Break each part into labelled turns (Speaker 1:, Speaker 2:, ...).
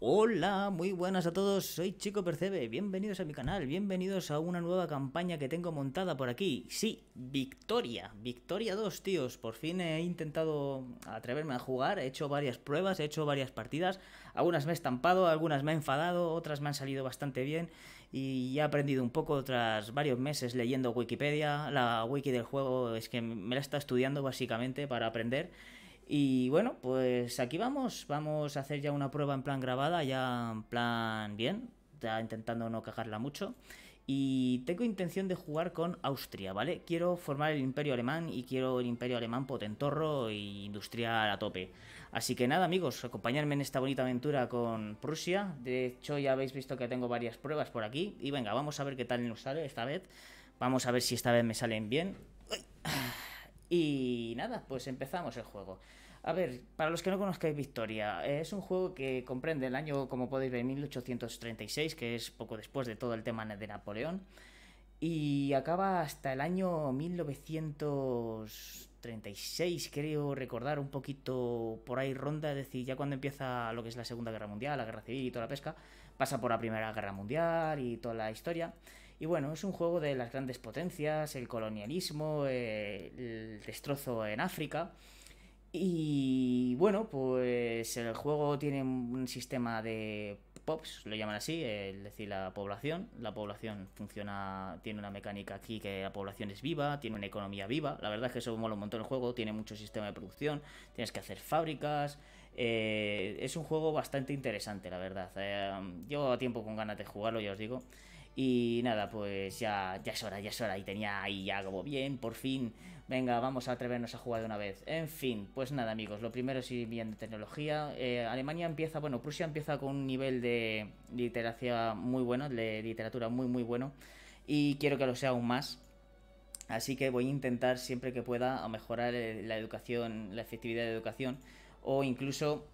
Speaker 1: Hola, muy buenas a todos, soy Chico Percebe, bienvenidos a mi canal, bienvenidos a una nueva campaña que tengo montada por aquí. Sí, Victoria 2, tíos, por fin he intentado atreverme a jugar, he hecho varias pruebas, he hecho varias partidas, algunas me he estampado, algunas me he enfadado, otras me han salido bastante bien y he aprendido un poco tras varios meses leyendo Wikipedia. La wiki del juego es que me la está estudiando básicamente para aprender. Y bueno, pues aquí vamos a hacer ya una prueba en plan grabada, ya en plan bien, ya intentando no cagarla mucho. Y tengo intención de jugar con Austria, ¿vale? Quiero formar el imperio alemán y quiero el imperio alemán potentorro e industrial a tope. Así que nada, amigos, acompañadme en esta bonita aventura con Prusia. De hecho, ya habéis visto que tengo varias pruebas por aquí. Y venga, vamos a ver qué tal nos sale esta vez. Vamos a ver si esta vez me salen bien. Y nada, pues empezamos el juego. A ver, para los que no conozcáis Victoria, es un juego que comprende el año, como podéis ver, 1836, que es poco después de todo el tema de Napoleón, y acaba hasta el año 1936, creo recordar, un poquito por ahí ronda, es decir, ya cuando empieza lo que es la Segunda Guerra Mundial, la Guerra Civil y toda la pesca, pasa por la Primera Guerra Mundial y toda la historia. Y bueno, es un juego de las grandes potencias, el colonialismo, el destrozo en África. Y bueno, pues el juego tiene un sistema de POPs, lo llaman así, es decir, la población. La población funciona, tiene una mecánica aquí que la población es viva, tiene una economía viva. La verdad es que eso mola un montón el juego, tiene mucho sistema de producción, tienes que hacer fábricas. Es un juego bastante interesante, la verdad. Llevo tiempo con ganas de jugarlo, ya os digo. Y nada, pues ya es hora, ya es hora. Y tenía ahí ya como bien, por fin. Venga, vamos a atrevernos a jugar de una vez. En fin, pues nada, amigos. Lo primero es ir bien de tecnología. Alemania empieza, bueno, Prusia empieza con un nivel de literatura muy bueno, de literatura muy, muy bueno. Y quiero que lo sea aún más. Así que voy a intentar siempre que pueda a mejorar la educación, la efectividad de educación. O incluso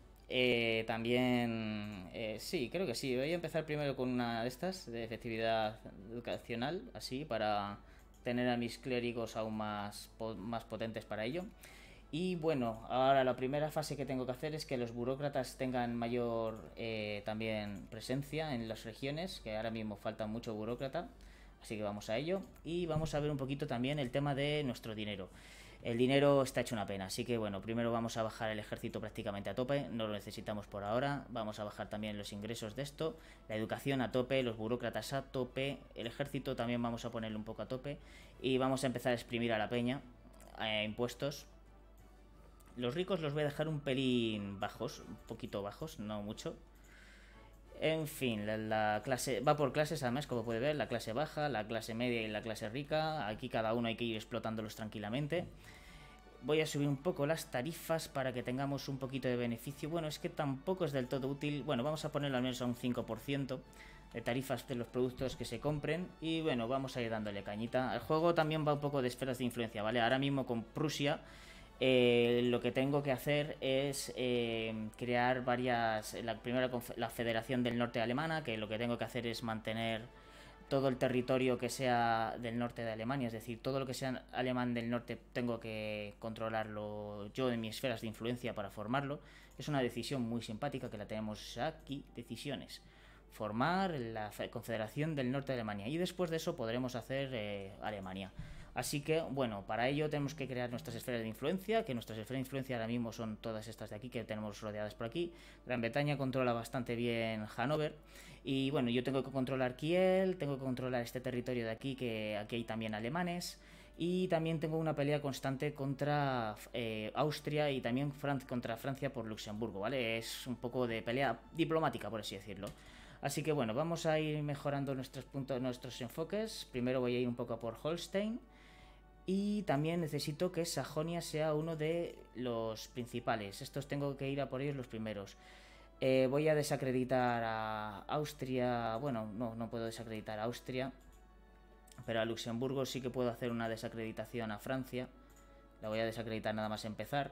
Speaker 1: también, sí, creo que sí. Voy a empezar primero con una de estas, de efectividad educacional, así, para tener a mis clérigos aún más potentes para ello. Y bueno, ahora la primera fase que tengo que hacer es que los burócratas tengan mayor también presencia en las regiones, que ahora mismo falta mucho burócrata. Así que vamos a ello. Y vamos a ver un poquito también el tema de nuestro dinero. El dinero está hecho una pena, así que bueno, primero vamos a bajar el ejército prácticamente a tope, no lo necesitamos por ahora, vamos a bajar también los ingresos de esto, la educación a tope, los burócratas a tope, el ejército también vamos a ponerlo un poco a tope y vamos a empezar a exprimir a la peña, impuestos. Los ricos los voy a dejar un pelín bajos, un poquito bajos, no mucho. En fin, la clase va por clases además, como puede ver, la clase baja, la clase media y la clase rica. Aquí cada uno hay que ir explotándolos tranquilamente. Voy a subir un poco las tarifas para que tengamos un poquito de beneficio. Bueno, es que tampoco es del todo útil. Bueno, vamos a ponerlo al menos a un 5% de tarifas de los productos que se compren. Y bueno, vamos a ir dándole cañita. El juego también va un poco de esferas de influencia, ¿vale? Ahora mismo con Prusia lo que tengo que hacer es crear varias. Primero la Federación del Norte Alemana, que lo que tengo que hacer es mantener todo el territorio que sea del norte de Alemania, es decir, todo lo que sea alemán del norte tengo que controlarlo yo en mis esferas de influencia para formarlo. Es una decisión muy simpática que la tenemos aquí, decisiones. Formar la Confederación del Norte de Alemania y después de eso podremos hacer Alemania. Así que, bueno, para ello tenemos que crear nuestras esferas de influencia, que nuestras esferas de influencia ahora mismo son todas estas de aquí que tenemos rodeadas por aquí. Gran Bretaña controla bastante bien Hannover. Y bueno, yo tengo que controlar Kiel, tengo que controlar este territorio de aquí, que aquí hay también alemanes. Y también tengo una pelea constante contra Austria y también contra Francia por Luxemburgo, ¿vale? Es un poco de pelea diplomática, por así decirlo. Así que bueno, vamos a ir mejorando nuestros puntos, nuestros enfoques. Primero voy a ir un poco a por Holstein. Y también necesito que Sajonia sea uno de los principales. Estos tengo que ir a por ellos los primeros. Voy a desacreditar a Austria. Bueno, no puedo desacreditar a Austria. Pero a Luxemburgo sí que puedo hacer una desacreditación a Francia. La voy a desacreditar nada más empezar.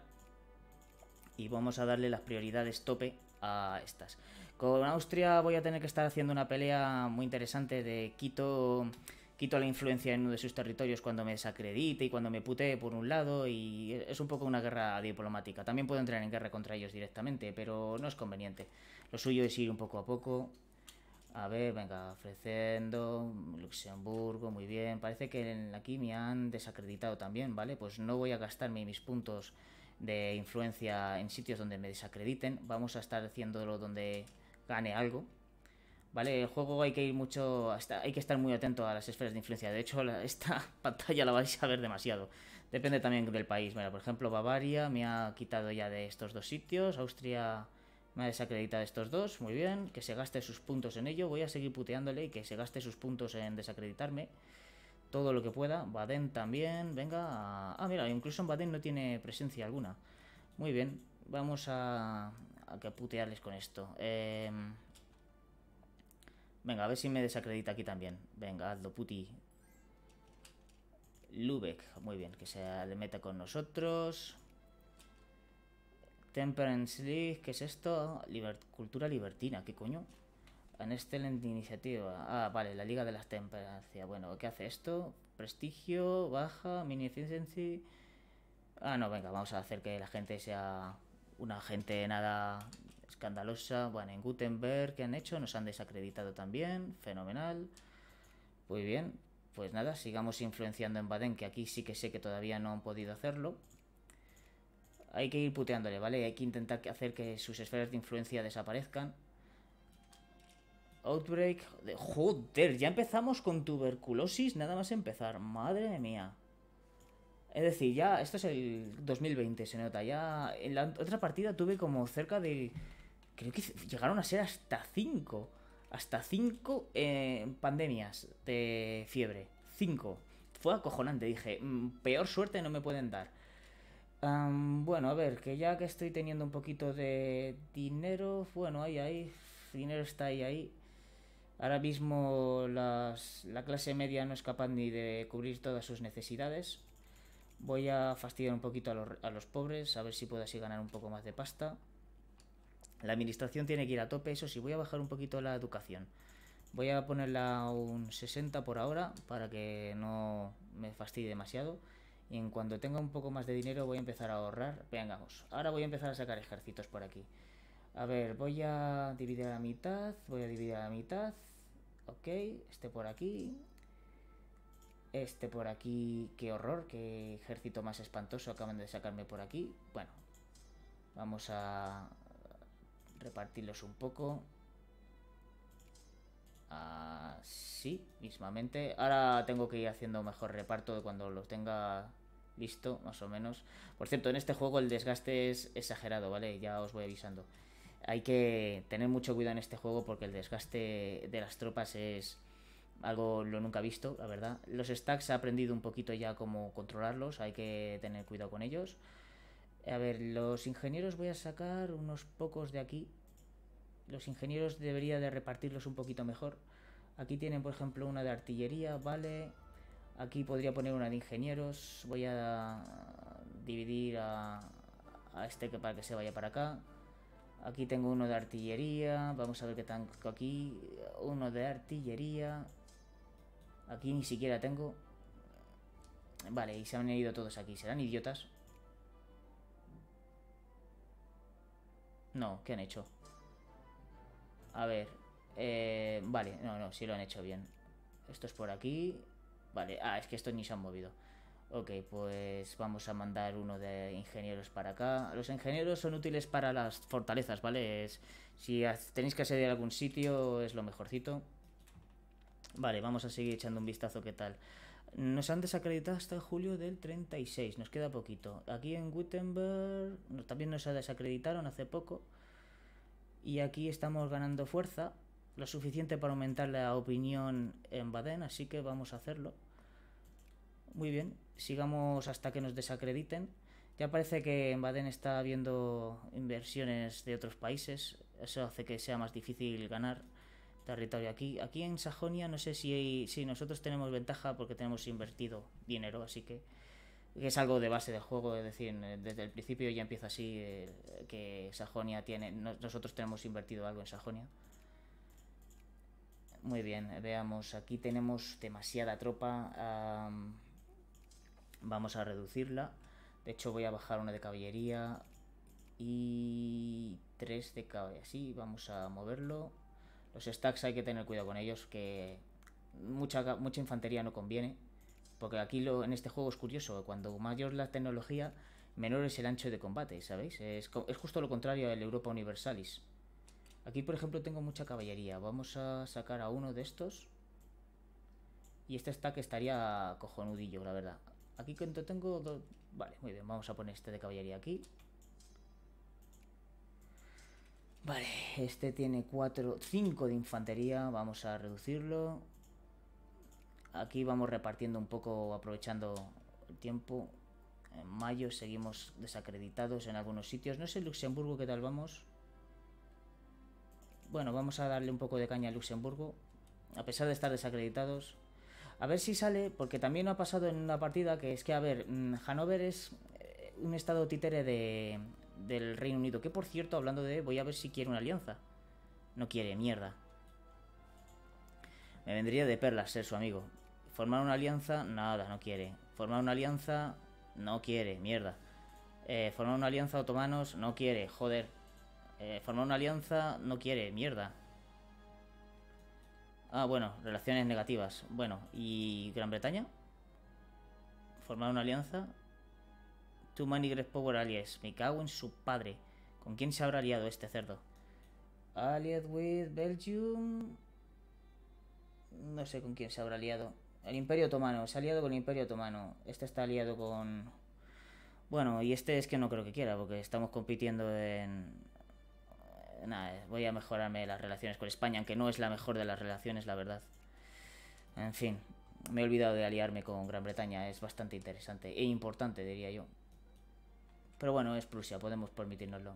Speaker 1: Y vamos a darle las prioridades tope a estas. Con Austria voy a tener que estar haciendo una pelea muy interesante de Quito quito la influencia en uno de sus territorios cuando me desacredite y cuando me putee por un lado, y es un poco una guerra diplomática. También puedo entrar en guerra contra ellos directamente, pero no es conveniente. Lo suyo es ir un poco a poco. A ver, venga, ofreciendo Luxemburgo, muy bien. Parece que aquí me han desacreditado también, ¿vale? Pues no voy a gastarme mis puntos de influencia en sitios donde me desacrediten. Vamos a estar haciéndolo donde gane algo. Vale, el juego hay que ir mucho, hay que estar muy atento a las esferas de influencia. De hecho, esta pantalla la vais a ver demasiado. Depende también del país. Mira, por ejemplo, Bavaria me ha quitado ya de estos dos sitios. Austria me ha desacreditado estos dos. Muy bien, que se gaste sus puntos en ello. Voy a seguir puteándole y que se gaste sus puntos en desacreditarme. Todo lo que pueda. Baden también, venga. Mira, incluso en Baden no tiene presencia alguna. Muy bien, vamos a que putearles con esto. Venga, a ver si me desacredita aquí también. Venga, hazlo, puti. Lübeck, muy bien, que se le meta con nosotros. Temperance League, ¿qué es esto? Cultura libertina, ¿qué coño? An excelente iniciativa. Vale, la Liga de las Temperancias. Bueno, ¿qué hace esto? Prestigio, baja, mini efficiency. No, venga, vamos a hacer que la gente sea una gente nada escandalosa. Bueno, en Gutenberg, ¿qué han hecho? Nos han desacreditado también. Fenomenal. Muy bien. Pues nada, sigamos influenciando en Baden, que aquí sí que sé que todavía no han podido hacerlo. Hay que ir puteándole, ¿vale? Hay que intentar hacer que sus esferas de influencia desaparezcan. Outbreak. Joder, ya empezamos con tuberculosis nada más empezar. Madre mía. Es decir, ya, esto es el 2020, se nota. Ya en la otra partida tuve como cerca de... Creo que llegaron a ser hasta 5. Hasta 5 pandemias de fiebre. 5. Fue acojonante, dije. Peor suerte no me pueden dar. Bueno, a ver, que ya que estoy teniendo un poquito de dinero... Bueno, ahí. Dinero está ahí. Ahora mismo la clase media no es capaz ni de cubrir todas sus necesidades. Voy a fastidiar un poquito a los pobres, a ver si puedo así ganar un poco más de pasta. La administración tiene que ir a tope, eso sí, voy a bajar un poquito la educación. Voy a ponerla a un 60 por ahora, para que no me fastidie demasiado. Y en cuanto tenga un poco más de dinero voy a empezar a ahorrar. Vengamos, ahora voy a empezar a sacar ejércitos por aquí. A ver, voy a dividir a la mitad, Ok, este por aquí. Este por aquí, qué horror, qué ejército más espantoso acaban de sacarme por aquí. Bueno, vamos a repartirlos un poco. Así, mismamente. Ahora tengo que ir haciendo mejor reparto de cuando los tenga listo, más o menos. Por cierto, en este juego el desgaste es exagerado, ¿vale? Ya os voy avisando. Hay que tener mucho cuidado en este juego porque el desgaste de las tropas es algo lo nunca visto, la verdad. Los stacks he aprendido un poquito ya cómo controlarlos, hay que tener cuidado con ellos. A ver, los ingenieros voy a sacar unos pocos de aquí. Los ingenieros debería de repartirlos un poquito mejor. Aquí tienen, por ejemplo, una de artillería, vale. Aquí podría poner una de ingenieros. Voy a dividir a este para que se vaya para acá. Aquí tengo uno de artillería. Vamos a ver qué tanto aquí. Uno de artillería. Aquí ni siquiera tengo. Vale, y se han ido todos aquí. ¿Serán idiotas? No, ¿qué han hecho? A ver. Vale, no, sí lo han hecho bien. Esto es por aquí. Vale, es que estos ni se han movido. Ok, pues vamos a mandar uno de ingenieros para acá. Los ingenieros son útiles para las fortalezas, ¿vale? Si tenéis que asediar algún sitio, es lo mejorcito. Vale, vamos a seguir echando un vistazo qué tal. Nos han desacreditado hasta julio del 36, nos queda poquito. Aquí en Wittenberg también nos desacreditaron hace poco. Y aquí estamos ganando fuerza, lo suficiente para aumentar la opinión en Baden, así que vamos a hacerlo. Muy bien, sigamos hasta que nos desacrediten. Ya parece que en Baden está habiendo inversiones de otros países, eso hace que sea más difícil ganar territorio aquí. Aquí en Sajonia no sé si nosotros tenemos ventaja porque tenemos invertido dinero, así que es algo de base del juego, es decir, desde el principio ya empieza así, que Sajonia tiene, nosotros tenemos invertido algo en Sajonia. Muy bien, veamos, aquí tenemos demasiada tropa. Vamos a reducirla. De hecho voy a bajar una de caballería y 3 de caballería. Sí, vamos a moverlo. Los stacks hay que tener cuidado con ellos, que mucha infantería no conviene. Porque aquí en este juego es curioso, cuando mayor la tecnología, menor es el ancho de combate, ¿sabéis? Es justo lo contrario al Europa Universalis. Aquí, por ejemplo, tengo mucha caballería. Vamos a sacar a uno de estos. Y este stack estaría cojonudillo, la verdad. Aquí cuento tengo dos... Vale, muy bien, vamos a poner este de caballería aquí. Vale, este tiene 5 de infantería. Vamos a reducirlo. Aquí vamos repartiendo un poco, aprovechando el tiempo. En mayo seguimos desacreditados en algunos sitios. No sé Luxemburgo qué tal vamos. Bueno, vamos a darle un poco de caña a Luxemburgo. A pesar de estar desacreditados. A ver si sale, porque también ha pasado en una partida que es que, a ver, Hannover es un estado títere del Reino Unido. Que por cierto, hablando de, voy a ver si quiere una alianza. No quiere, mierda. Me vendría de perlas ser su amigo. Formar una alianza, nada, no quiere. Formar una alianza, no quiere, mierda. Formar una alianza otomanos, no quiere, joder. Formar una alianza, no quiere, mierda. Ah, bueno, relaciones negativas. Bueno, ¿y Gran Bretaña? Formar una alianza. Too many great power allies. Me cago en su padre. ¿Con quién se habrá aliado este cerdo? Allied with Belgium. No sé con quién se habrá aliado. El Imperio Otomano. Se ha aliado con el Imperio Otomano. Este está aliado con... Bueno, y este es que no creo que quiera, porque estamos compitiendo en... Nada, voy a mejorarme las relaciones con España, aunque no es la mejor de las relaciones, la verdad. En fin, me he olvidado de aliarme con Gran Bretaña. Es bastante interesante e importante, diría yo. Pero bueno, es Prusia, podemos permitirnoslo.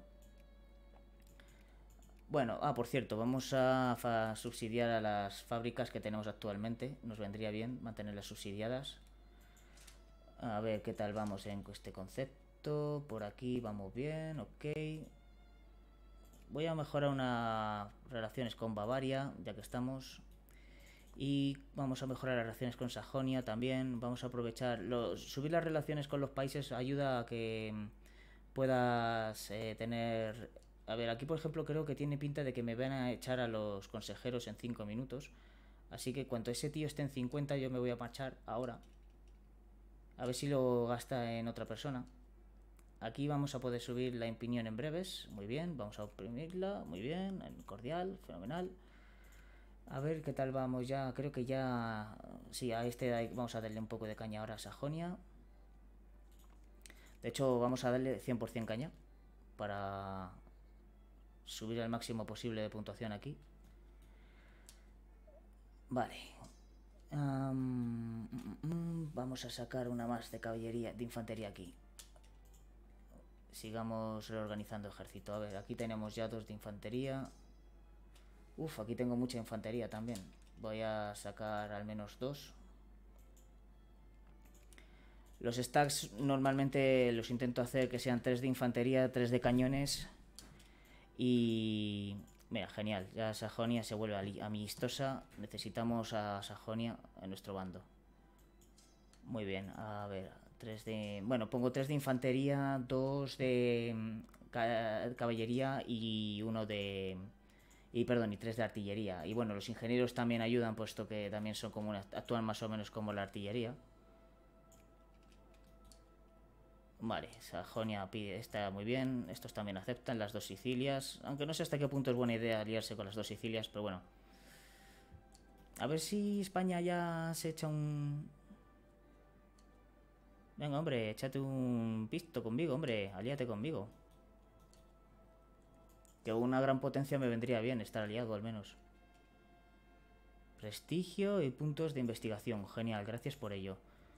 Speaker 1: Bueno, por cierto, vamos a subsidiar a las fábricas que tenemos actualmente. Nos vendría bien mantenerlas subsidiadas. A ver qué tal vamos en este concepto. Por aquí vamos bien, ok. Voy a mejorar unas relaciones con Bavaria, ya que estamos. Y vamos a mejorar las relaciones con Sajonia también. Vamos a aprovechar... subir las relaciones con los países ayuda a que puedas tener... A ver, aquí por ejemplo creo que tiene pinta de que me van a echar a los consejeros en 5 minutos. Así que cuando ese tío esté en 50 yo me voy a marchar ahora. A ver si lo gasta en otra persona. Aquí vamos a poder subir la opinión en breves. Muy bien, vamos a oprimirla. Muy bien, cordial, fenomenal. A ver qué tal vamos ya. Creo que ya... Sí, a este vamos a darle un poco de caña ahora a Sajonia. De hecho, vamos a darle 100% caña para subir al máximo posible de puntuación aquí. Vale. Vamos a sacar una más de caballería, de infantería aquí. Sigamos reorganizando ejército. A ver, aquí tenemos ya 2 de infantería. Uf, aquí tengo mucha infantería también. Voy a sacar al menos 2. Los stacks normalmente los intento hacer que sean 3 de infantería, 3 de cañones. Y... Mira, genial. Ya Sajonia se vuelve amistosa. Necesitamos a Sajonia en nuestro bando. Muy bien, a ver, 3 de... Bueno, pongo 3 de infantería, 2 de caballería y 1 de... Y perdón, y 3 de artillería. Y bueno, los ingenieros también ayudan, puesto que también son como actúan más o menos como la artillería. Vale, Sajonia pide, está muy bien. Estos también aceptan las 2 Sicilias. Aunque no sé hasta qué punto es buena idea aliarse con las 2 Sicilias, pero bueno. A ver si España ya se echa un... Venga, hombre, échate un pisto conmigo, hombre. Alíate conmigo. Que una gran potencia me vendría bien estar aliado, al menos. Prestigio y puntos de investigación. Genial, gracias por ello.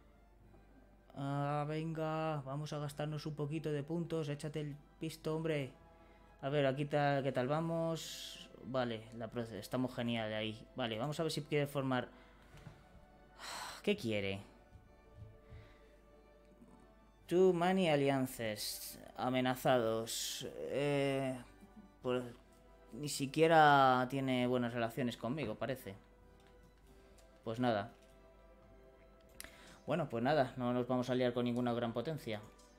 Speaker 1: Venga, vamos a gastarnos un poquito de puntos. Échate el pisto, hombre. A ver, aquí qué tal vamos. Vale, estamos genial ahí. Vale, vamos a ver si quiere formar... ¿Qué quiere? Too many alliances. Amenazados. Pues ni siquiera tiene buenas relaciones conmigo, parece. Pues nada. Bueno, pues nada, no nos vamos a liar con ninguna gran potencia.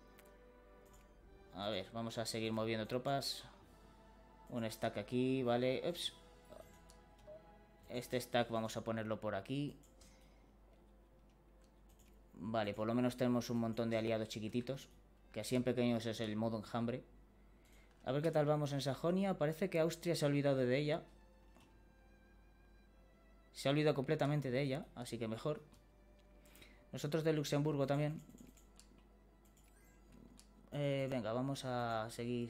Speaker 1: A ver, vamos a seguir moviendo tropas. Un stack aquí, vale. Ups. Este stack vamos a ponerlo por aquí. Vale, por lo menos tenemos un montón de aliados chiquititos. Que así en pequeños es el modo enjambre. A ver qué tal vamos en Sajonia. Parece que Austria se ha olvidado de ella. Se ha olvidado completamente de ella, así que mejor. Nosotros de Luxemburgo también. Venga, vamos a seguir.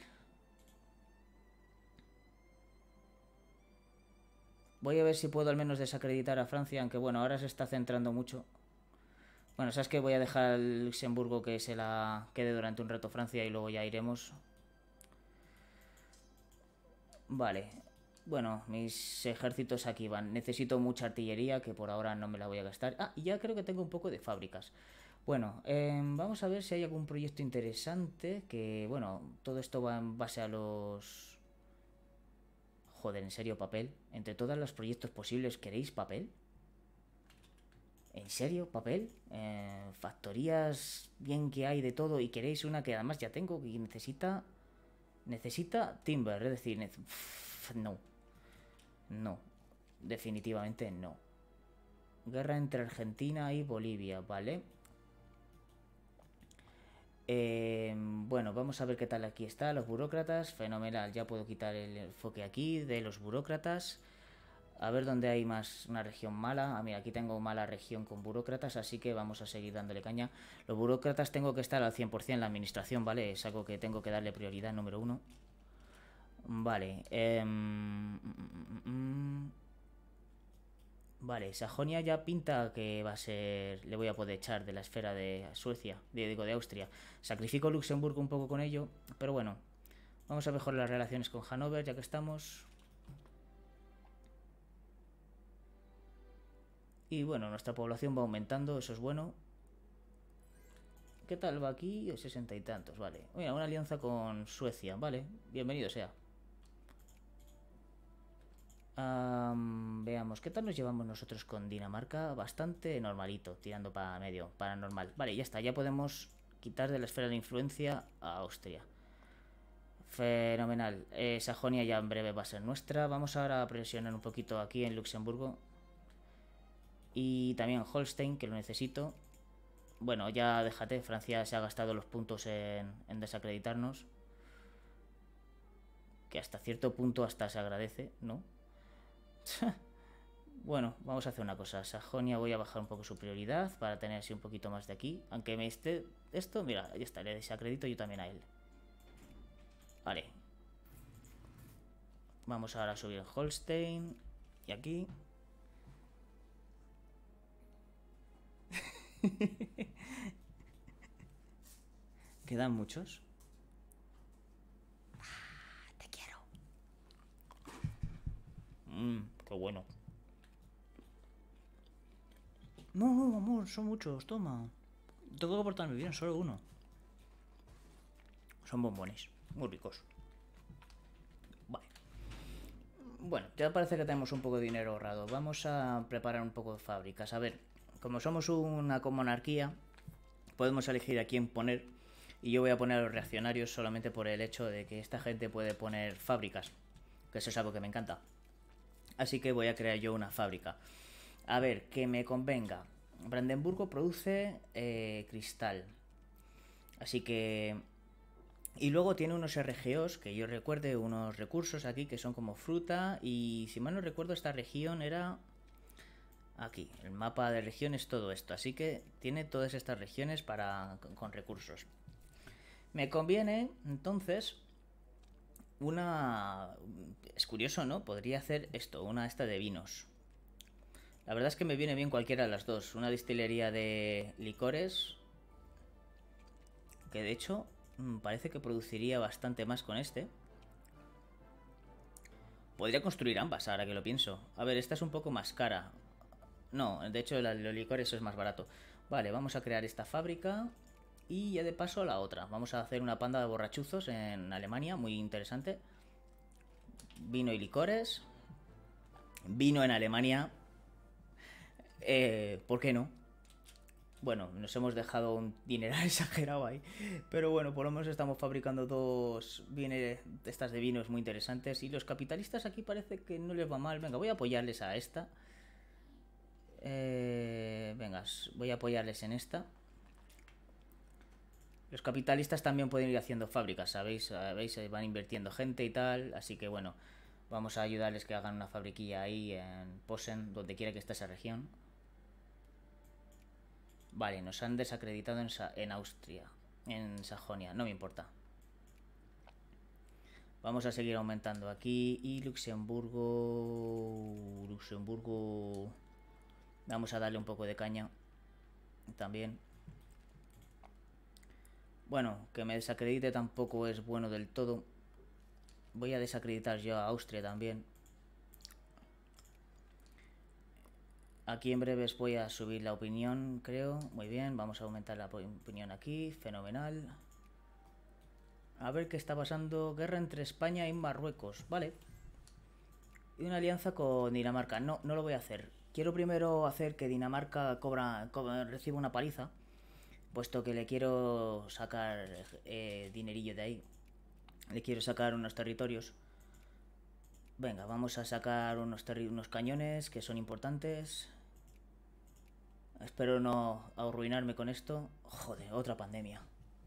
Speaker 1: Voy a ver si puedo al menos desacreditar a Francia, aunque bueno, ahora se está centrando mucho. Bueno, sabes que voy a dejar al Luxemburgo que se la quede durante un rato Francia y luego ya iremos. Vale. Bueno, mis ejércitos aquí van. Necesito mucha artillería, que por ahora no me la voy a gastar. Ah, y ya creo que tengo un poco de fábricas. Bueno, vamos a ver si hay algún proyecto interesante. Que, bueno, todo esto va en base a los... Joder, ¿en serio papel? Entre todos los proyectos posibles, ¿queréis papel? ¿En serio papel? Factorías bien que hay de todo y queréis una que además ya tengo que necesita... Necesita timber, es decir... No. No. Definitivamente no. Guerra entre Argentina y Bolivia, ¿vale? Bueno, vamos a ver qué tal aquí está. Los burócratas, fenomenal. Ya puedo quitar el enfoque aquí de los burócratas. A ver dónde hay más una región mala. Ah, mira, aquí tengo mala región con burócratas, así que vamos a seguir dándole caña. Los burócratas tengo que estar al 100% en la administración, ¿vale? Es algo que tengo que darle prioridad número uno. Vale. Vale, Sajonia ya pinta que va a ser... Le voy a poder echar de la esfera de Suecia, digo de Austria. Sacrifico Luxemburgo un poco con ello, pero bueno. Vamos a mejorar las relaciones con Hannover, ya que estamos. Y bueno, nuestra población va aumentando, eso es bueno. ¿Qué tal va aquí? 60 y tantos, vale. Mira, una alianza con Suecia, vale. Bienvenido sea. Veamos, ¿qué tal nos llevamos nosotros con Dinamarca? Bastante normalito, tirando para medio, para normal. Vale, ya está, ya podemos quitar de la esfera de influencia a Austria. Fenomenal. Sajonia ya en breve va a ser nuestra. Vamos ahora a presionar un poquito aquí en Luxemburgo. Y también Holstein, que lo necesito. Bueno, ya déjate, Francia se ha gastado los puntos en desacreditarnos. Que hasta cierto punto hasta se agradece, ¿no? Bueno, vamos a hacer una cosa. Sajonia voy a bajar un poco su prioridad para tener así un poquito más de aquí. Aunque me esté esto, mira, ya está, le desacredito yo también a él. Vale. Vamos ahora a subir en Holstein. Y aquí. ¿Quedan muchos? Te quiero. Qué bueno. No, no, amor, son muchos, toma. Tengo que portarme bien, solo uno. Son bombones, muy ricos. Vale. Bueno, ya parece que tenemos un poco de dinero ahorrado. Vamos a preparar un poco de fábricas. A ver, como somos una monarquía, podemos elegir a quién poner. Y yo voy a poner a los reaccionarios solamente por el hecho de que esta gente puede poner fábricas. Que eso es algo que me encanta. Así que voy a crear yo una fábrica. A ver, que me convenga. Brandenburgo produce cristal. Así que... Y luego tiene unos RGOs, que yo recuerde, unos recursos aquí que son como fruta. Y si mal no recuerdo, esta región era... Aquí, el mapa de regiones, todo esto. Así que tiene todas estas regiones con recursos. Me conviene, entonces... Una... Es curioso, ¿no? Podría hacer esto, una esta de vinos. La verdad es que me viene bien cualquiera de las dos. Una destilería de licores. Que de hecho parece que produciría bastante más con este. Podría construir ambas, ahora que lo pienso. A ver, esta es un poco más cara. No, de hecho los licores es más barato. Vale, vamos a crear esta fábrica. Y ya de paso la otra. Vamos a hacer una panda de borrachuzos en Alemania, muy interesante. Vino y licores. Vino en Alemania. ¿Por qué no? Bueno, nos hemos dejado un dinero exagerado ahí. Pero bueno, por lo menos estamos fabricando dos bienes de estas de vinos muy interesantes. Y los capitalistas aquí parece que no les va mal. Venga, voy a apoyarles a esta. Venga, voy a apoyarles en esta. Los capitalistas también pueden ir haciendo fábricas, ¿sabéis? ¿Veis? Van invirtiendo gente y tal. Así que bueno, vamos a ayudarles que hagan una fabriquilla ahí en Posen, donde quiera que esté esa región. Vale, nos han desacreditado en Austria, en Sajonia, no me importa. Vamos a seguir aumentando aquí. Y Luxemburgo... Luxemburgo... Vamos a darle un poco de caña también. Bueno, que me desacredite tampoco es bueno del todo. Voy a desacreditar yo a Austria también. Aquí en breves voy a subir la opinión, creo. Muy bien, vamos a aumentar la opinión aquí. Fenomenal. A ver qué está pasando. Guerra entre España y Marruecos. Vale. Y una alianza con Dinamarca. No, no lo voy a hacer. Quiero primero hacer que Dinamarca reciba una paliza. Puesto que le quiero sacar dinerillo de ahí. Le quiero sacar unos territorios. Venga, vamos a sacar unos cañones que son importantes. Espero no arruinarme con esto. Joder, otra pandemia.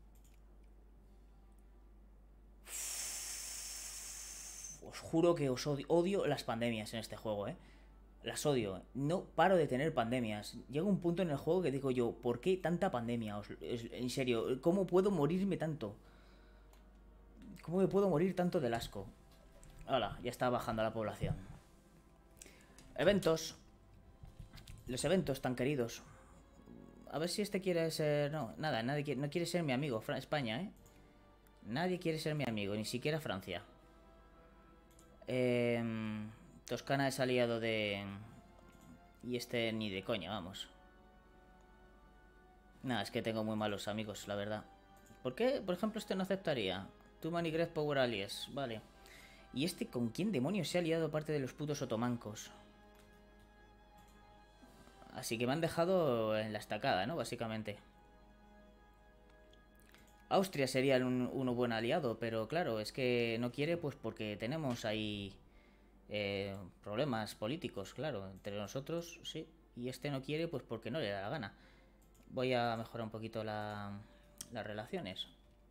Speaker 1: Os juro que os odio las pandemias en este juego, ¿eh? Las odio. No paro de tener pandemias. Llega un punto en el juego que digo yo, ¿por qué tanta pandemia? En serio, ¿cómo puedo morirme tanto? ¿Cómo me puedo morir tanto del asco? Hola, ya está bajando la población. Eventos. Los eventos tan queridos. A ver si este quiere ser... No, nada, nadie quiere... no quiere ser mi amigo. España, ¿eh? Nadie quiere ser mi amigo, ni siquiera Francia. Toscana es aliado de... Y este ni de coña, vamos. Nada, es que tengo muy malos amigos, la verdad. ¿Por qué? Por ejemplo, este no aceptaría. Too many great power allies. Vale. ¿Y este con quién demonios se ha aliado aparte de los putos otomancos? Así que me han dejado en la estacada, ¿no? Básicamente. Austria sería uno buen aliado, pero claro, es que no quiere pues porque tenemos ahí problemas políticos, claro, entre nosotros, sí. Y este no quiere pues porque no le da la gana. Voy a mejorar un poquito las relaciones.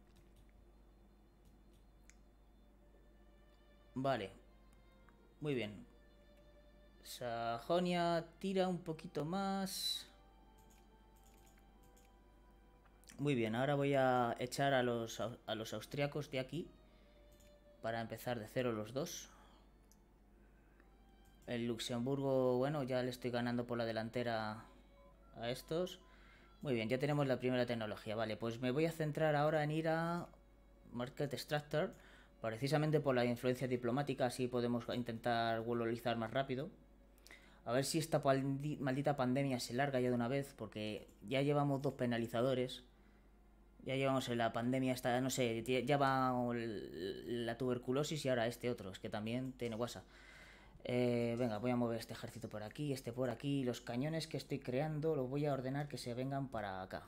Speaker 1: Vale, muy bien. Sajonia tira un poquito más. Muy bien, ahora voy a echar a los austriacos de aquí. Para empezar de cero los dos. El Luxemburgo, bueno, ya le estoy ganando por la delantera a estos. Muy bien, ya tenemos la primera tecnología. Vale, pues me voy a centrar ahora en ir a Market Extractor. Precisamente por la influencia diplomática, así podemos intentar globalizar más rápido. A ver si esta maldita pandemia se larga ya de una vez, porque ya llevamos dos penalizadores. Ya llevamos la pandemia esta, no sé, ya va la tuberculosis y ahora este otro, es que también tiene WhatsApp. Venga, voy a mover este ejército por aquí, este por aquí. Los cañones que estoy creando los voy a ordenar que se vengan para acá.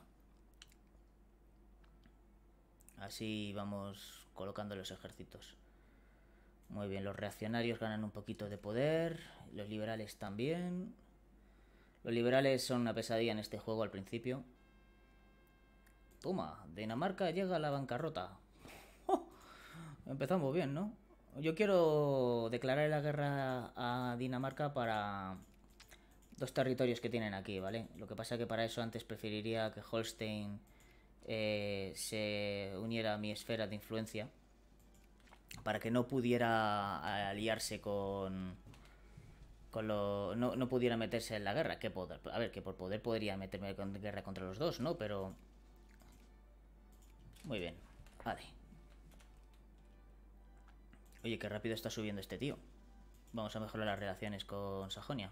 Speaker 1: Así vamos colocando los ejércitos. Muy bien, los reaccionarios ganan un poquito de poder. Los liberales también. Los liberales son una pesadilla en este juego al principio. Toma, Dinamarca llega a la bancarrota. ¡Oh! Empezamos bien, ¿no? Yo quiero declarar la guerra a Dinamarca para dos territorios que tienen aquí, ¿vale? Lo que pasa es que para eso antes preferiría que Holstein se uniera a mi esfera de influencia para que no pudiera aliarse no pudiera meterse en la guerra. A ver, que por poder podría meterme en guerra contra los dos, ¿no? Pero... Muy bien, vale. Oye, qué rápido está subiendo este tío. Vamos a mejorar las relaciones con Sajonia.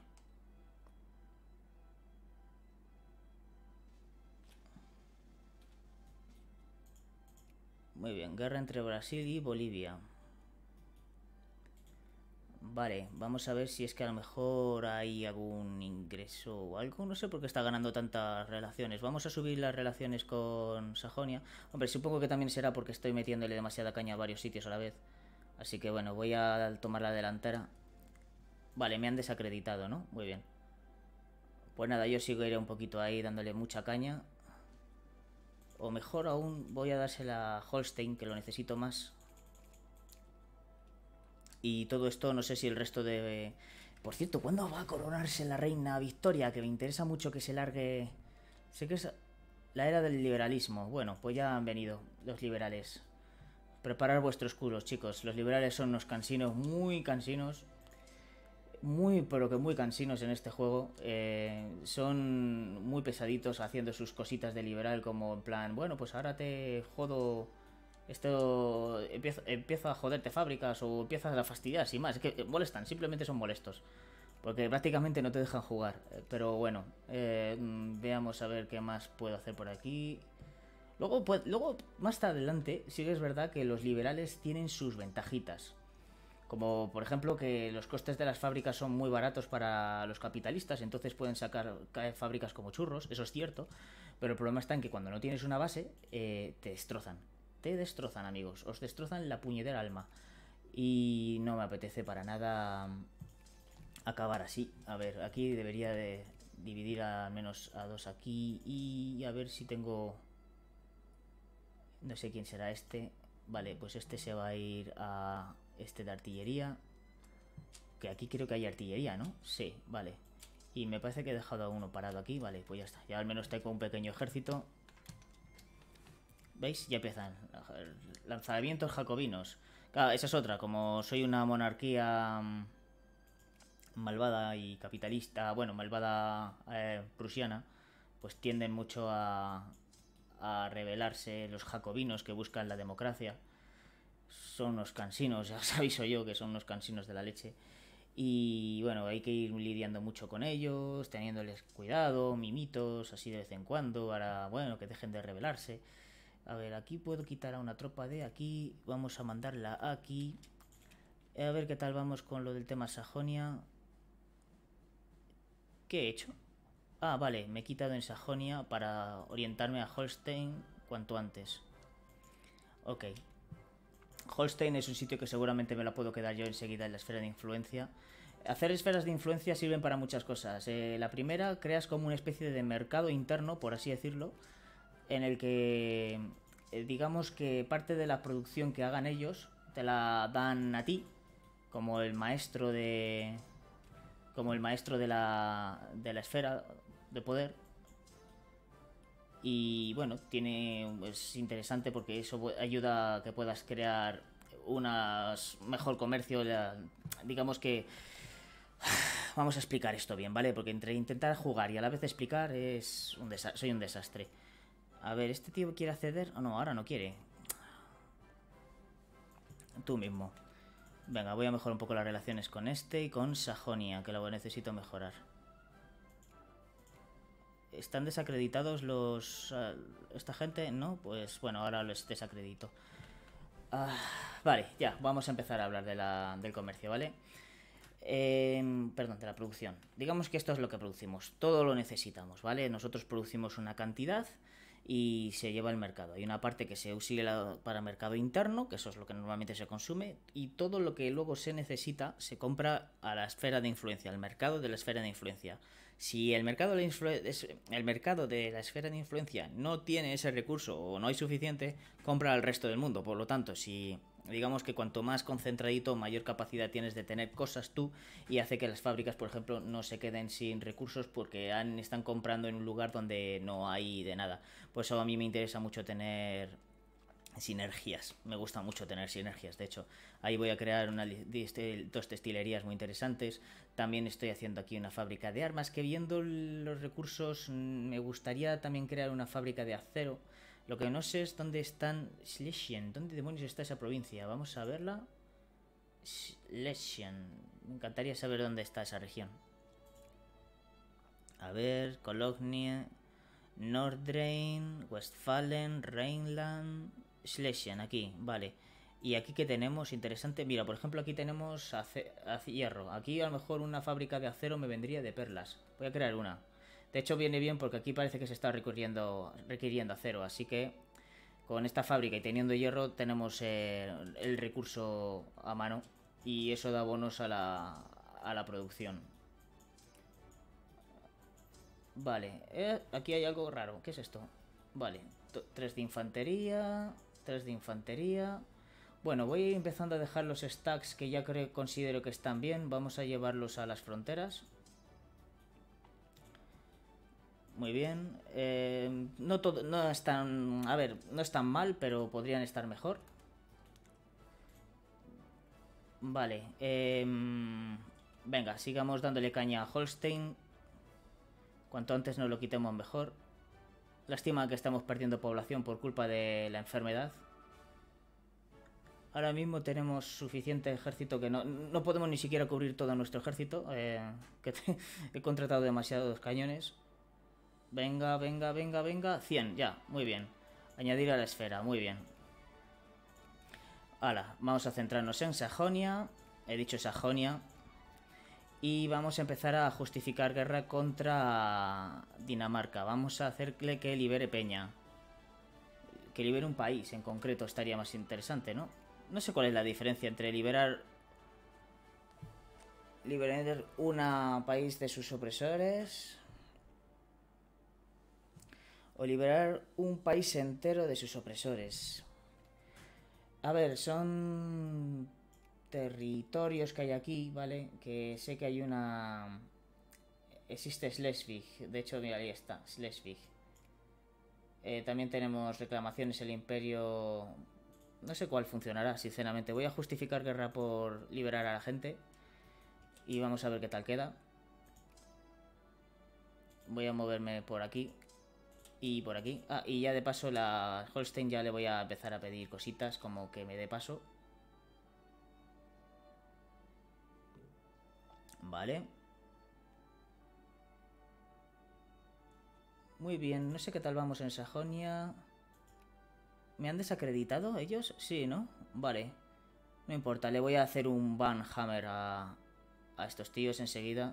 Speaker 1: Muy bien, guerra entre Brasil y Bolivia. Vale, vamos a ver si es que a lo mejor hay algún ingreso o algo. No sé por qué está ganando tantas relaciones. Vamos a subir las relaciones con Sajonia. Hombre, supongo que también será porque estoy metiéndole demasiada caña a varios sitios a la vez. Así que bueno, voy a tomar la delantera. Vale, me han desacreditado, ¿no? Muy bien. Pues nada, yo sigo iré un poquito ahí dándole mucha caña. O mejor aún, voy a dársela a Holstein, que lo necesito más. Y todo esto, no sé si el resto de... Por cierto, ¿cuándo va a coronarse la reina Victoria? Que me interesa mucho que se largue... Sé que es la era del liberalismo. Bueno, pues ya han venido los liberales. Preparar vuestros culos, chicos. Los liberales son unos cansinos, muy cansinos. Muy, pero que muy cansinos en este juego. Son muy pesaditos haciendo sus cositas de liberal, como en plan, bueno, pues ahora te jodo esto, empiezo a joderte fábricas o empiezas a fastidiar sin más. Es que molestan, simplemente son molestos. Porque prácticamente no te dejan jugar. Pero bueno, veamos a ver qué más puedo hacer por aquí. Luego, luego, más adelante, sí que es verdad que los liberales tienen sus ventajitas. Como por ejemplo que los costes de las fábricas son muy baratos para los capitalistas, entonces pueden sacar fábricas como churros, eso es cierto. Pero el problema está en que cuando no tienes una base, te destrozan. Te destrozan, amigos. Os destrozan la puñetera alma. Y no me apetece para nada acabar así. A ver, aquí debería de dividir al menos a dos aquí. Y a ver si tengo... No sé quién será este. Vale, pues este se va a ir a este de artillería. Que aquí creo que hay artillería, ¿no? Sí, vale. Y me parece que he dejado a uno parado aquí. Vale, pues ya está. Ya al menos tengo un pequeño ejército. ¿Veis? Ya empiezan. Lanzamientos jacobinos. Claro, esa es otra. Como soy una monarquía malvada y capitalista, bueno, malvada prusiana, pues tienden mucho a rebelarse los jacobinos que buscan la democracia. Son unos cansinos, ya os aviso yo que son unos cansinos de la leche. Y bueno, hay que ir lidiando mucho con ellos, teniéndoles cuidado, mimitos, así de vez en cuando, para, bueno, que dejen de rebelarse. A ver, aquí puedo quitar a una tropa de aquí, vamos a mandarla aquí. A ver qué tal vamos con lo del tema Sajonia. ¿Qué he hecho? Ah, vale, me he quitado en Sajonia para orientarme a Holstein cuanto antes. Ok. Holstein es un sitio que seguramente me la puedo quedar yo enseguida en la esfera de influencia. Hacer esferas de influencia sirven para muchas cosas. La primera, creas como una especie de mercado interno, por así decirlo, en el que digamos que parte de la producción que hagan ellos te la dan a ti, como el maestro de de la esfera de poder. Y bueno, es interesante porque eso ayuda a que puedas crear un mejor comercio. Digamos que vamos a explicar esto bien, ¿vale? Porque entre intentar jugar y a la vez explicar soy un desastre. A ver, ¿este tío quiere acceder? Oh, no, ahora no quiere. Tú mismo. Venga, voy a mejorar un poco las relaciones con este y con Sajonia, que lo necesito mejorar. ¿Están desacreditados esta gente? ¿No? Pues bueno, ahora los desacredito. Vale, ya, vamos a empezar a hablar del comercio, ¿vale? Perdón, de la producción. Digamos que esto es lo que producimos. Todo lo necesitamos, ¿vale? Nosotros producimos una cantidad y se lleva al mercado. Hay una parte que se usa para mercado interno, que eso es lo que normalmente se consume, y todo lo que luego se necesita se compra a la esfera de influencia, al mercado de la esfera de influencia. Si el mercado de la esfera de influencia no tiene ese recurso o no hay suficiente, compra al resto del mundo. Por lo tanto, si digamos que cuanto más concentradito, mayor capacidad tienes de tener cosas tú, y hace que las fábricas, por ejemplo, no se queden sin recursos porque están comprando en un lugar donde no hay de nada. Por eso a mí me interesa mucho tener sinergias. Me gusta mucho tener sinergias. De hecho, ahí voy a crear dos destilerías muy interesantes. También estoy haciendo aquí una fábrica de armas, que viendo los recursos me gustaría también crear una fábrica de acero. Lo que no sé es dónde están Schlesien. ¿Dónde demonios está esa provincia? Vamos a verla. Schlesien. Me encantaría saber dónde está esa región. A ver, Cologne, Nordrhein, Westfalen, Rheinland, Schlesien, aquí, vale. Y aquí que tenemos interesante, mira, por ejemplo aquí tenemos hierro. Aquí a lo mejor una fábrica de acero me vendría de perlas. Voy a crear una. De hecho viene bien porque aquí parece que se está requiriendo acero, así que con esta fábrica y teniendo hierro tenemos el recurso a mano y eso da bonos a la producción. Vale, aquí hay algo raro. ¿Qué es esto? Vale, 3 de infantería, 3 de infantería. Bueno, voy a ir empezando a dejar los stacks que ya considero que están bien. Vamos a llevarlos a las fronteras. Muy bien. No todo, no están, a ver, no están mal, pero podrían estar mejor. Vale. Venga, sigamos dándole caña a Holstein. Cuanto antes nos lo quitemos mejor. Lástima que estamos perdiendo población por culpa de la enfermedad. Ahora mismo tenemos suficiente ejército que no podemos ni siquiera cubrir todo nuestro ejército. Que he contratado demasiados cañones. Venga, venga, venga, venga. 100, ya, muy bien. Añadir a la esfera, muy bien. Ahora, vamos a centrarnos en Sajonia. He dicho Sajonia. Y vamos a empezar a justificar guerra contra Dinamarca. Vamos a hacerle que libere Peña. Que libere un país en concreto estaría más interesante, ¿no? No sé cuál es la diferencia entre liberar un país de sus opresores o liberar un país entero de sus opresores. A ver, son territorios que hay aquí, ¿vale? Que sé que hay una... Existe Schleswig, de hecho, mira, ahí está, Schleswig. También tenemos reclamaciones el imperio... No sé cuál funcionará, sinceramente. Voy a justificar guerra por liberar a la gente. Y vamos a ver qué tal queda. Voy a moverme por aquí. Y por aquí. Ah, y ya de paso la Holstein ya le voy a empezar a pedir cositas como que me dé paso. Vale. Muy bien, no sé qué tal vamos en Sajonia. ¿Me han desacreditado ellos? Sí, ¿no? Vale. No importa, le voy a hacer un ban hammer a estos tíos enseguida.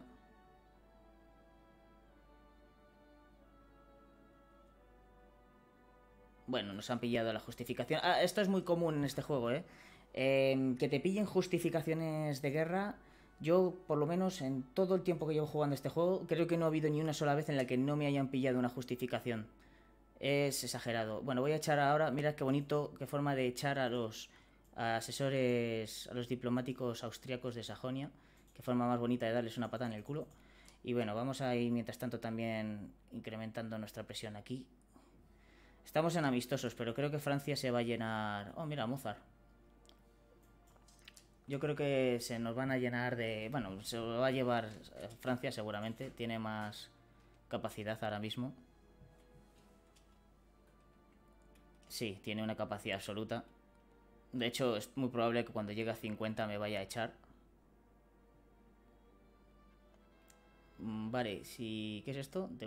Speaker 1: Bueno, nos han pillado la justificación. Ah, esto es muy común en este juego, ¿eh? Que te pillen justificaciones de guerra. Yo, por lo menos, en todo el tiempo que llevo jugando este juego, creo que no ha habido ni una sola vez en la que no me hayan pillado una justificación. Es exagerado. Bueno, voy a echar ahora... Mira qué bonito, qué forma de echar a los asesores, a los diplomáticos austríacos de Sajonia. Qué forma más bonita de darles una patada en el culo. Y bueno, vamos a ir mientras tanto también incrementando nuestra presión aquí. Estamos en amistosos, pero creo que Francia se va a llenar... Oh, mira, Mozart. Yo creo que se nos van a llenar de... Bueno, se lo va a llevar Francia seguramente. Tiene más capacidad ahora mismo. Sí, tiene una capacidad absoluta. De hecho, es muy probable que cuando llegue a 50 me vaya a echar. Vale, si... ¿Qué es esto? The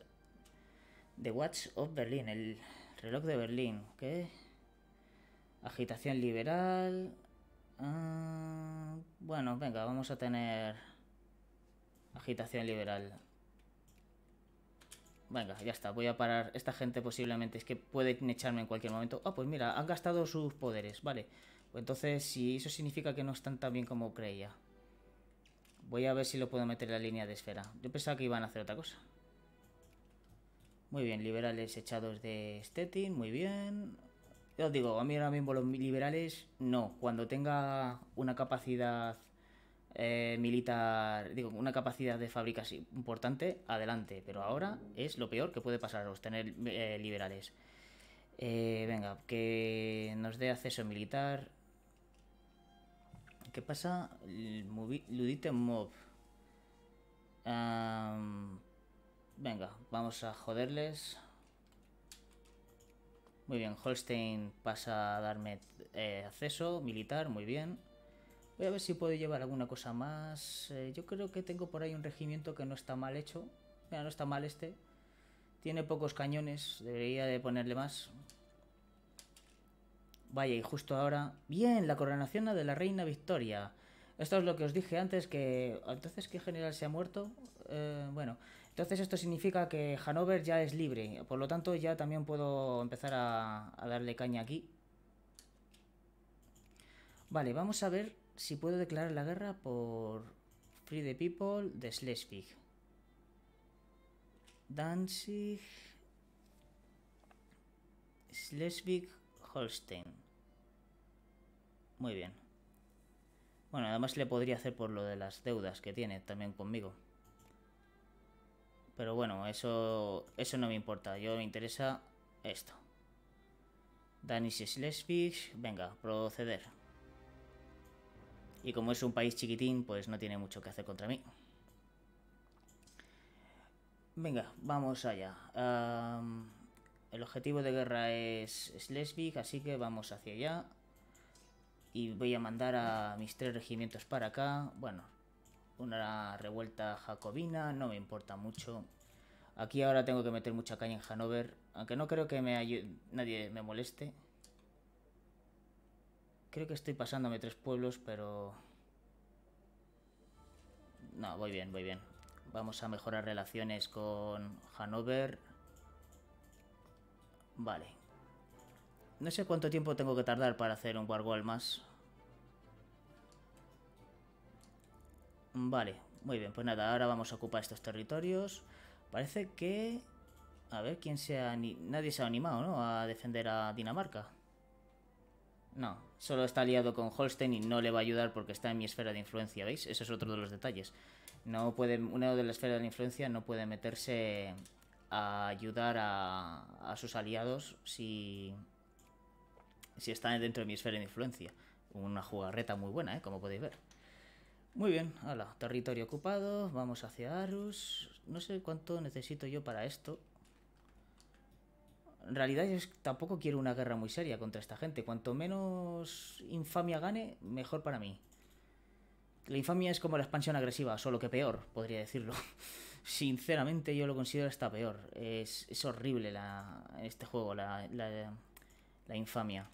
Speaker 1: Watch of Berlin, el reloj de Berlín. ¿Qué? Agitación liberal. Bueno, venga, vamos a tener agitación liberal. Venga, ya está, voy a parar. Esta gente posiblemente es que pueden echarme en cualquier momento. Ah, pues mira, han gastado sus poderes, vale. Pues entonces, si eso significa que no están tan bien como creía. Voy a ver si lo puedo meter en la línea de esfera. Yo pensaba que iban a hacer otra cosa. Muy bien, liberales echados de Stettin, muy bien. Ya os digo, a mí ahora mismo los liberales no. Cuando tenga una capacidad militar, digo, una capacidad de fábrica importante, adelante. Pero ahora es lo peor que puede pasaros, tener liberales. Venga, que nos dé acceso militar. ¿Qué pasa? Ludite Mob. Venga, vamos a joderles. Muy bien, Holstein pasa a darme acceso militar, muy bien. Voy a ver si puedo llevar alguna cosa más. Yo creo que tengo por ahí un regimiento que no está mal hecho. Mira, no está mal este. Tiene pocos cañones, debería de ponerle más. Vaya, y justo ahora... Bien, la coronación de la reina Victoria. Esto es lo que os dije antes, que... Entonces, ¿qué general se ha muerto? Bueno, entonces esto significa que Hannover ya es libre. Por lo tanto, ya también puedo empezar a darle caña aquí. Vale, vamos a ver si puedo declarar la guerra por Free the People de Schleswig. Danzig... Schleswig-Holstein. Muy bien. Bueno, además le podría hacer por lo de las deudas que tiene también conmigo. Pero bueno, eso no me importa. Yo me interesa esto. Danis Schleswig, venga, proceder. Y como es un país chiquitín, pues no tiene mucho que hacer contra mí. Venga, vamos allá. El objetivo de guerra es Schleswig, así que vamos hacia allá. Y voy a mandar a mis 3 regimientos para acá. Bueno, una revuelta jacobina, no me importa mucho. Aquí ahora tengo que meter mucha caña en Hannover, aunque no creo que nadie me moleste. Creo que estoy pasándome 3 pueblos, pero... No, voy bien, voy bien. Vamos a mejorar relaciones con Hannover. Vale. No sé cuánto tiempo tengo que tardar para hacer un Wargol más. Vale, muy bien, pues nada, ahora vamos a ocupar estos territorios. Parece que... A ver, ¿quién se ha... Nadie se ha animado, ¿no? A defender a Dinamarca. No, solo está aliado con Holstein y no le va a ayudar porque está en mi esfera de influencia, ¿veis? Eso es otro de los detalles. No puede... Uno de la esfera de influencia no puede meterse a ayudar a sus aliados si están dentro de mi esfera de influencia. Una jugarreta muy buena, ¿eh? Como podéis ver. Muy bien, hala, territorio ocupado, vamos hacia Arus. No sé cuánto necesito yo para esto. En realidad yo tampoco quiero una guerra muy seria contra esta gente. Cuanto menos infamia gane, mejor para mí. La infamia es como la expansión agresiva, solo que peor, podría decirlo. Sinceramente yo lo considero hasta peor. Es horrible este juego, la infamia.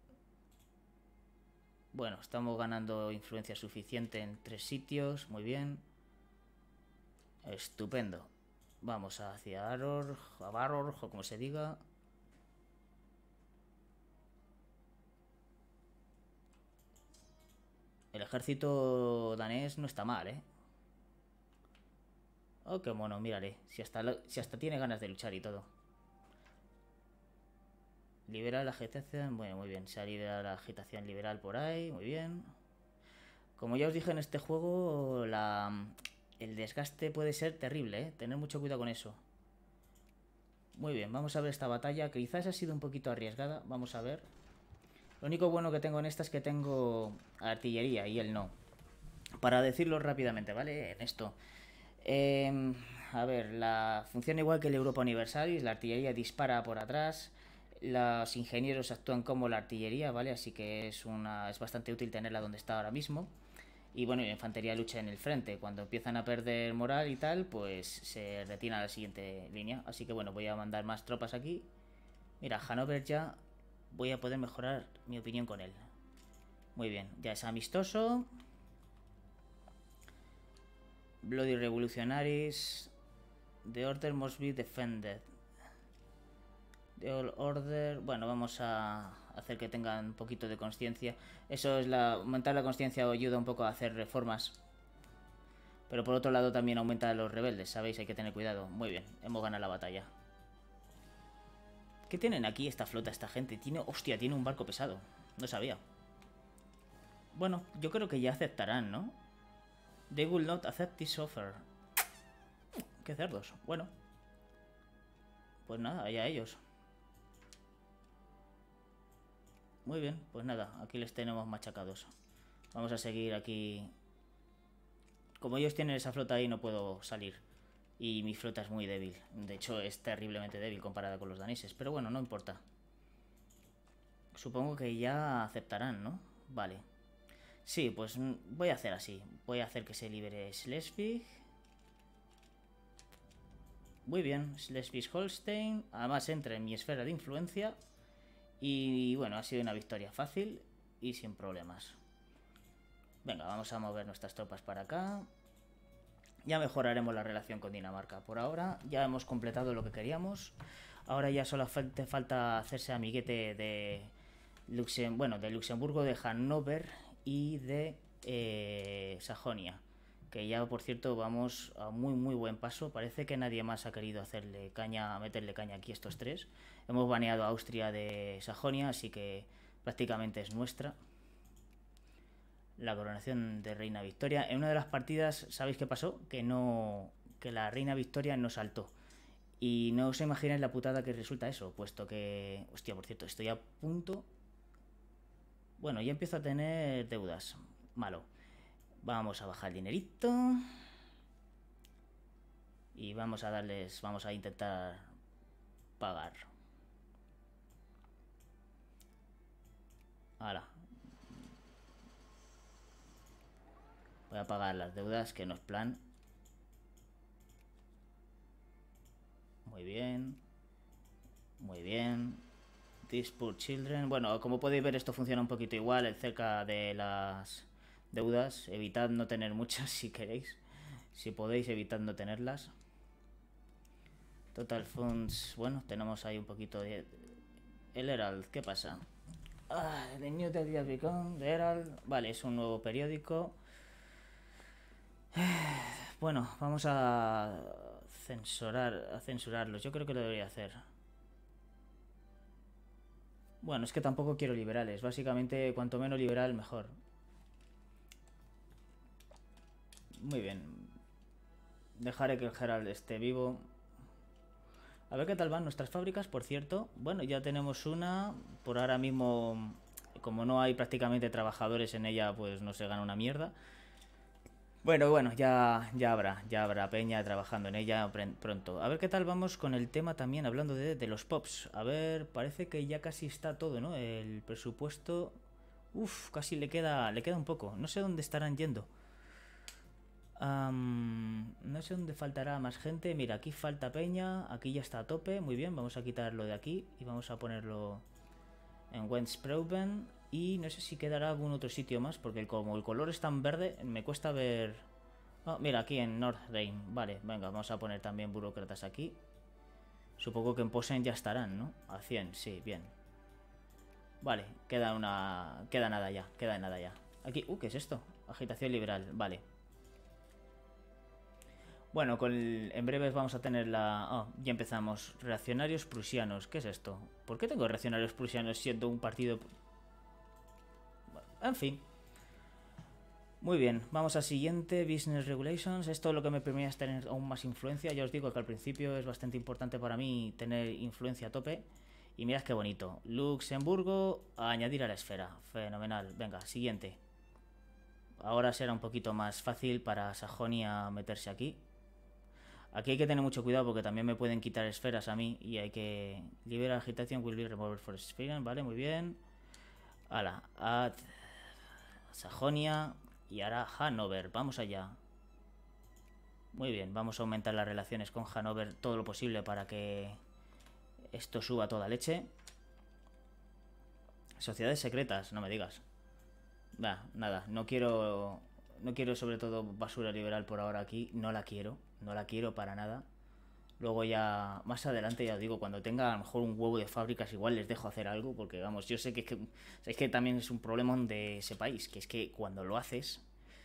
Speaker 1: Bueno, estamos ganando influencia suficiente en 3 sitios, muy bien. Estupendo. Vamos hacia Aror, a Baror, o como se diga. El ejército danés no está mal, ¿eh? Oh, qué mono, mírale. Si hasta tiene ganas de luchar y todo. Libera la agitación. Bueno, muy bien. Se ha liberado la agitación liberal por ahí. Muy bien. Como ya os dije en este juego, el desgaste puede ser terrible, ¿eh? Tener mucho cuidado con eso. Muy bien, vamos a ver esta batalla. Quizás ha sido un poquito arriesgada. Vamos a ver. Lo único bueno que tengo en esta es que tengo artillería y él no. Para decirlo rápidamente, ¿vale? En esto. A ver, funciona igual que el Europa Universalis. La artillería dispara por atrás. Los ingenieros actúan como la artillería, ¿vale? Así que es bastante útil tenerla donde está ahora mismo. Y bueno, la infantería lucha en el frente. Cuando empiezan a perder moral y tal, pues se retira a la siguiente línea. Así que bueno, voy a mandar más tropas aquí. Mira, Hannover ya voy a poder mejorar mi opinión con él. Muy bien, ya es amistoso. Bloody Revolutionaries. The order must be defended. The all order... Bueno, vamos a hacer que tengan un poquito de conciencia. Eso es aumentar la conciencia ayuda un poco a hacer reformas. Pero por otro lado también aumenta a los rebeldes, ¿sabéis? Hay que tener cuidado. Muy bien, hemos ganado la batalla. ¿Qué tienen aquí esta flota, esta gente? Hostia, tiene un barco pesado. No sabía. Bueno, yo creo que ya aceptarán, ¿no? They will not accept this offer. Qué cerdos. Bueno. Pues nada, allá ellos. Muy bien, pues nada, aquí les tenemos machacados. Vamos a seguir aquí. Como ellos tienen esa flota ahí, no puedo salir. Y mi flota es muy débil. De hecho, es terriblemente débil comparada con los daneses. Pero bueno, no importa. Supongo que ya aceptarán, ¿no? Vale. Sí, pues voy a hacer así. Voy a hacer que se libere Schleswig. Muy bien, Schleswig-Holstein. Además entra en mi esfera de influencia. Y bueno, ha sido una victoria fácil y sin problemas. Venga, vamos a mover nuestras tropas para acá. Ya mejoraremos la relación con Dinamarca. Por ahora ya hemos completado lo que queríamos. Ahora ya solo falta hacerse amiguete de de Luxemburgo, de Hannover y de Sajonia. Que ya, por cierto, vamos a muy buen paso. Parece que nadie más ha querido meterle caña aquí a estos tres. Hemos baneado a Austria de Sajonia, así que prácticamente es nuestra. La coronación de Reina Victoria. En una de las partidas, ¿sabéis qué pasó? Que la Reina Victoria no saltó. Y no os imagináis la putada que resulta eso, puesto que... Hostia, por cierto, estoy a punto... Bueno, ya empiezo a tener deudas. Malo. Vamos a bajar el dinerito. Y vamos a intentar pagar. Hala. Voy a pagar las deudas, que no es plan. Muy bien. Muy bien. This poor children. Bueno, como podéis ver, esto funciona un poquito igual cerca de las deudas. Evitad no tener muchas si queréis. Si podéis, evitad no tenerlas. Total funds. Bueno, tenemos ahí un poquito de... El Herald, ¿qué pasa? The New Daily Beacon, The Herald. Vale, es un nuevo periódico. Bueno, vamos a censurarlos. Yo creo que lo debería hacer. Bueno, es que tampoco quiero liberales. Básicamente, cuanto menos liberal, mejor. Muy bien. Dejaré que el Herald esté vivo. A ver qué tal van nuestras fábricas, por cierto. Bueno, ya tenemos una. Por ahora mismo, como no hay prácticamente trabajadores en ella, pues no se gana una mierda. Bueno, ya habrá peña trabajando en ella pronto. A ver qué tal vamos con el tema también, hablando de los pops. A ver, parece que ya casi está todo, ¿no? El presupuesto... Uf, casi le queda un poco. No sé dónde estarán yendo. No sé dónde faltará más gente. Mira, aquí falta peña. Aquí ya está a tope. Muy bien, vamos a quitarlo de aquí y vamos a ponerlo en Wensproben. Y no sé si quedará algún otro sitio más, porque como el color es tan verde, me cuesta ver... Oh, mira, aquí en Nordrhein. Vale, venga, vamos a poner también burócratas aquí. Supongo que en Posen ya estarán, ¿no? A 100, sí, bien. Vale, queda nada ya, Aquí, ¿qué es esto? Agitación liberal, vale. Bueno, en breves vamos a tener ya empezamos. Reaccionarios prusianos, ¿qué es esto? ¿Por qué tengo reaccionarios prusianos siendo un partido...? En fin. Muy bien, vamos al siguiente, Business Regulations. Esto lo que me permite es tener aún más influencia. Ya os digo que al principio es bastante importante para mí tener influencia a tope. Y mirad qué bonito. Luxemburgo, a añadir a la esfera. Fenomenal. Venga, siguiente. Ahora será un poquito más fácil para Sajonia meterse aquí. Aquí hay que tener mucho cuidado porque también me pueden quitar esferas a mí. Y hay que... Liberar agitación will be removed for experience. Vale, muy bien. Hala, add Sajonia... Y ahora Hannover, vamos allá. Muy bien, vamos a aumentar las relaciones con Hannover todo lo posible para que esto suba toda leche. Sociedades secretas, no me digas. Nada, no quiero sobre todo basura liberal por ahora aquí. No la quiero para nada. Luego ya, más adelante ya os digo, cuando tenga a lo mejor un huevo de fábricas igual les dejo hacer algo, porque vamos, yo sé es que también es un problema de ese país, que es que cuando lo haces...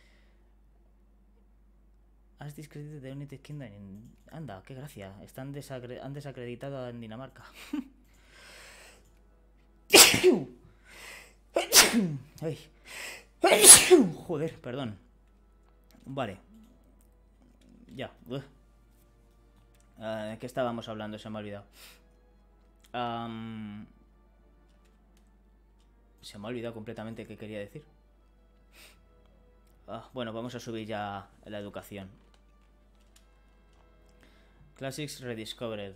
Speaker 1: Has discredited the United Kingdom. Anda, qué gracia, han desacreditado en Dinamarca. Ay. Joder, perdón. Vale. Ya. ¿De qué estábamos hablando? Se me ha olvidado. Se me ha olvidado completamente qué quería decir. Bueno, vamos a subir ya la educación. Classics Rediscovered.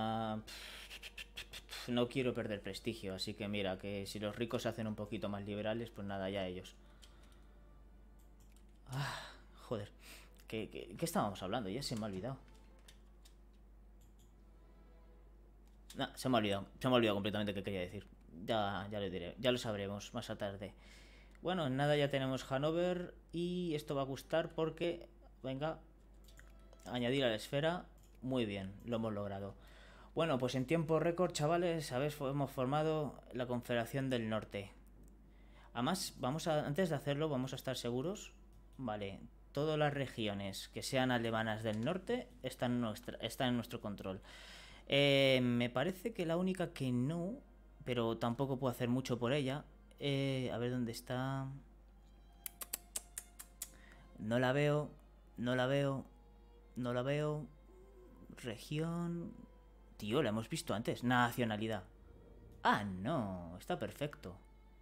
Speaker 1: No quiero perder prestigio, así que mira, que si los ricos se hacen un poquito más liberales, pues nada, ya ellos. Joder. ¿Qué estábamos hablando? Ya se me ha olvidado. Se me ha olvidado completamente qué quería decir. Ya lo diré, ya lo sabremos más a tarde. Bueno, nada, ya tenemos Hanover y esto va a gustar porque, venga, añadir a la esfera. Muy bien, lo hemos logrado. Bueno, pues en tiempo récord, chavales, sabes, hemos formado la Confederación del Norte. Además, antes de hacerlo, vamos a estar seguros. Vale, todas las regiones que sean alemanas del norte están en nuestro control. Me parece que la única que no, pero tampoco puedo hacer mucho por ella. A ver dónde está. No la veo, no la veo, no la veo. Región. Tío, la hemos visto antes. Nacionalidad. Ah, no, está perfecto.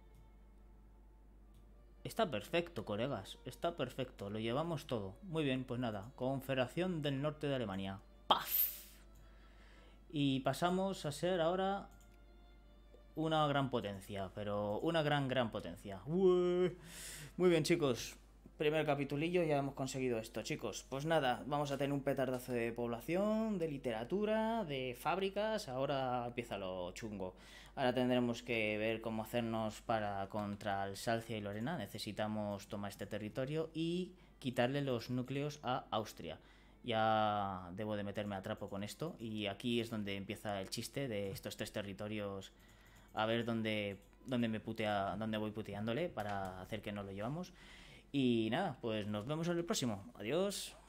Speaker 1: Está perfecto, colegas. Está perfecto. Lo llevamos todo. Muy bien, pues nada. Confederación del Norte de Alemania. ¡Paf! Y pasamos a ser ahora una gran potencia. Pero una gran potencia. ¡Ué! Muy bien, chicos. Primer capitulillo, ya hemos conseguido esto, chicos. Pues nada, vamos a tener un petardazo de población, de literatura, de fábricas. Ahora empieza lo chungo. Ahora tendremos que ver cómo hacernos para contra Alsacia y Lorena. Necesitamos tomar este territorio y quitarle los núcleos a Austria. Ya debo de meterme a trapo con esto. Y aquí es donde empieza el chiste de estos tres territorios. A ver dónde voy puteándole para hacer que no lo llevamos. Y nada, pues nos vemos en el próximo. Adiós.